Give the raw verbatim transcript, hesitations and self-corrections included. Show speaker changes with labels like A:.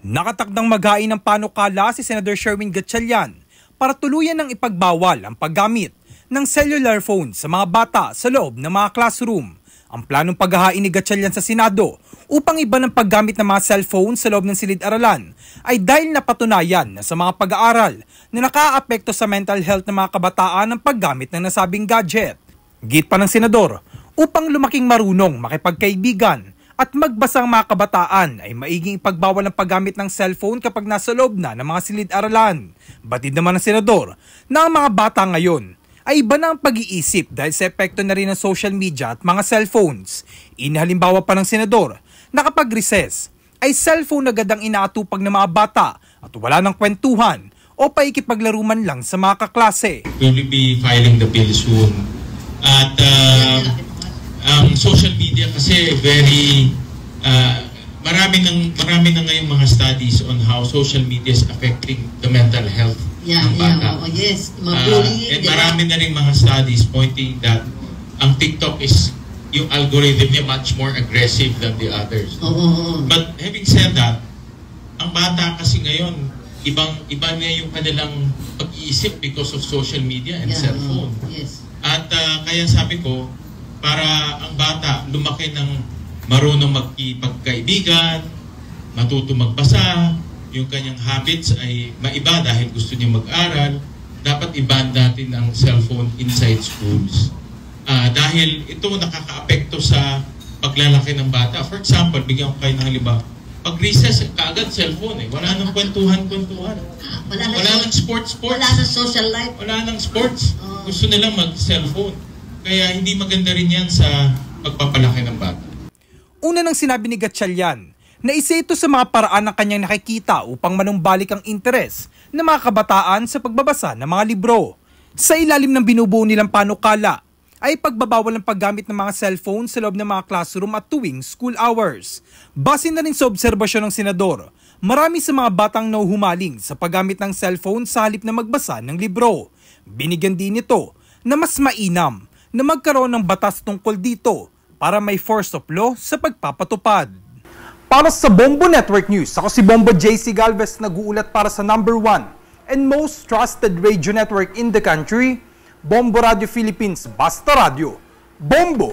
A: Nakatakdang maghain ng panukala si Senador Sherwin Gatchalian para tuluyan ng ipagbawal ang paggamit ng cellular phone sa mga bata sa loob ng mga classroom. Ang planong paghahain ni Gatchalian sa Senado upang iba ng paggamit ng mga cellphone sa loob ng silid-aralan ay dahil napatunayan na sa mga pag-aaral na nakaapekto sa mental health ng mga kabataan ang paggamit ng nasabing gadget. Git pa ng Senador, upang lumaking marunong makipagkaibigan at magbasang mga kabataan ay maiging ipagbawal ang paggamit ng cellphone kapag nasa loob na ng mga silid-aralan. Batid naman ng Senador na ang mga bata ngayon ay iba na ang pag-iisip dahil sa epekto na rin ng social media at mga cellphones. Inihalimbawa pa ng Senador na kapag recess ay cellphone agad ang inaatupag ng mga bata at wala ng kwentuhan o paikipaglaro man lang sa mga kaklase.
B: We will be filing the bill soon. At uh, ang social media kasi very uh, marami nang marami na ngayong mga studies on how social media is affecting the mental health
C: yeah,
B: ng bata.
C: Yeah, oh, yes.
B: Uh, and marami na rin mga studies pointing that ang TikTok is yung algorithm niya much more aggressive than the others.
C: Oh, oh, oh.
B: But having said that, ang bata kasi ngayon ibang iba na yung kanilang pag-iisip because of social media and
C: yeah,
B: cellphone.
C: Oh, yes.
B: At uh, kaya sabi ko, para ang bata lumaki ng marunong magkipagkaibigan, matuto magbasa, yung kanyang habits ay maiba dahil gusto niya mag-aral, dapat i-ban natin ang cellphone inside schools. Uh, dahil ito nakaka-apekto sa paglalaki ng bata. For example, bigyan ko kayo ng halimbawa, pag recess, kaagad cellphone eh. Wala nang kwentuhan-kwentuhan.
C: Wala,
B: wala nang sports-sports.
C: Wala nang social life.
B: Wala nang sports.
C: Oh.
B: Gusto nilang mag-cellphone. Kaya hindi maganda rin yan sa pagpapalaki ng bata.
A: Una nang sinabi ni Gatchalian na isa ito sa mga paraan ng kanyang nakikita upang manumbalik ang interes ng mga kabataan sa pagbabasa ng mga libro. Sa ilalim ng binubuo nilang panukala ay pagbabawal ng paggamit ng mga cellphone sa loob ng mga classroom at tuwing school hours. Base na rin sa obserbasyon ng Senador, marami sa mga batang nauhumaling sa paggamit ng cellphone sa halip na magbasa ng libro. Binigyan din ito na mas mainam na magkaroon ng batas tungkol dito para may force of law sa pagpapatupad. Para sa Bombo Network News, ako si Bombo J C Galvez, nag-uulat para sa number one and most trusted radio network in the country, Bombo Radio Philippines, Basta Radio. Bombo!